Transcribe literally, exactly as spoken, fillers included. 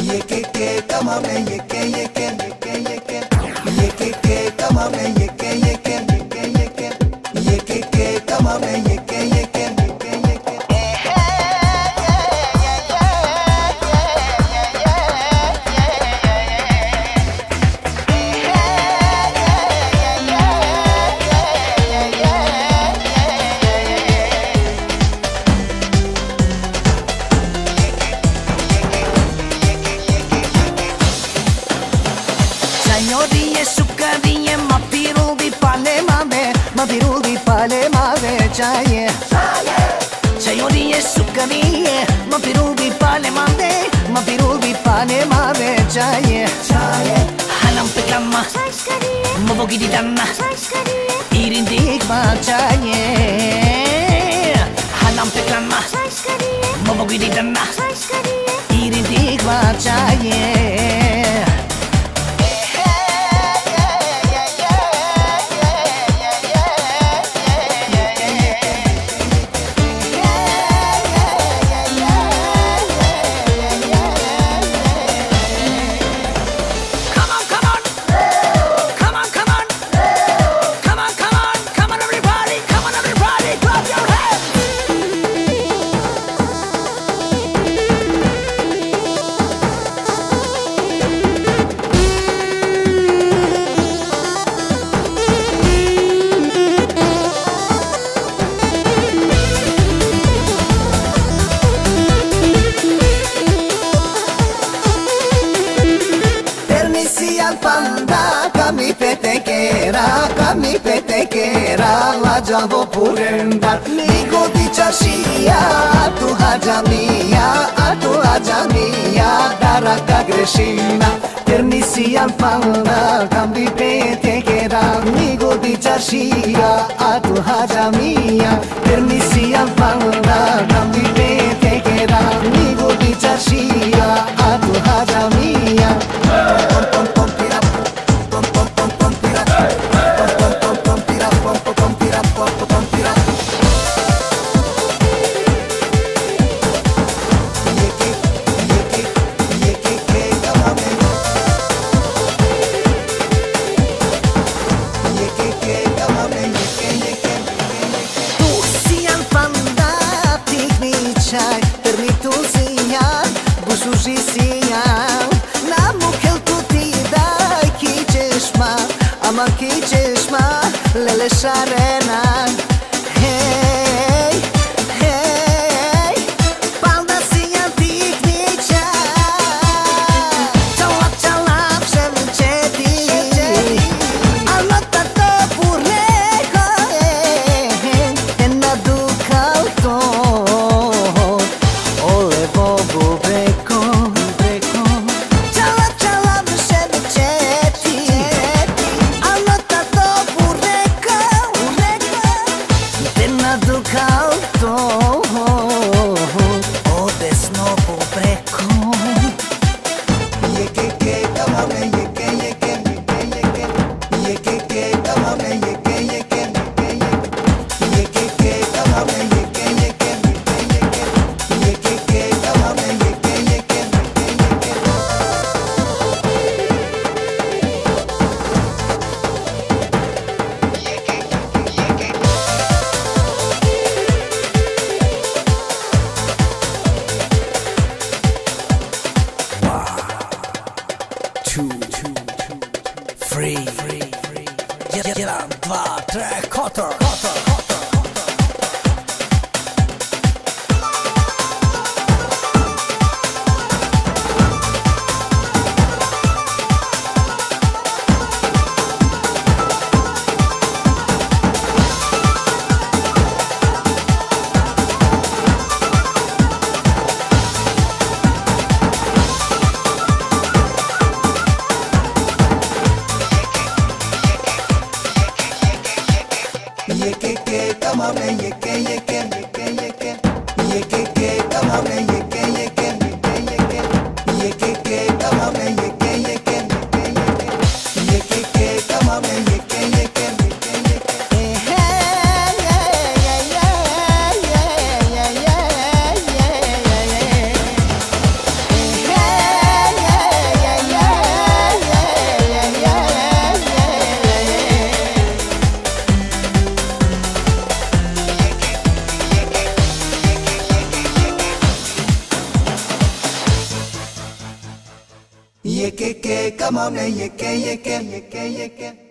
Ye que que come me, ye que ye que ye que ye que ye que que come me, ye que ye que ye que ye que ye que que come me, ye que ye que ye que ye que. Signorie succarie, ma pirul di pale mame, ma pirul di pale mame, chaye. Signorie succarie, ma pirul di pale mame, ma pirul di pale mame, chaye. Hanam pe klamma, ma vogi di danna, irin dik ma chaye. Hanam pe klamma, ma vogi di danna, irin dik ma chaye. Panda, kami petequera, kami petequera, la javo purenda. Nico di chashia, tu haja mia, tu haja mia, daraka greshina. Ternisia panda, kami petequera, nico di chashia, tu haja mia. Ternisia panda, kami petequera, nico di chashia, tu haja mia. Ama ki çeşme lele şarena. Hey, hey, panda siyan pikniça. Çalap çalap şemçeti. Anota to pureko. Ena du kalto. Ole bobu breko, breko. Çalap çalap şemçeti. Free, free, free. Jedan, dva, tre, kotor, kotor, kotor. Ye que que come me, ye que ye que ye que ye que ye que que come me, ye que ye que ye que ye que ye que que come me, ye que ye que ye que ye que que come me, ye que ye que ye que ye que. Hey, yeah, yeah, yeah, yeah, yeah, yeah, yeah, yeah, yeah. Yeke, come on, yeke, yeke, yeke, yeke.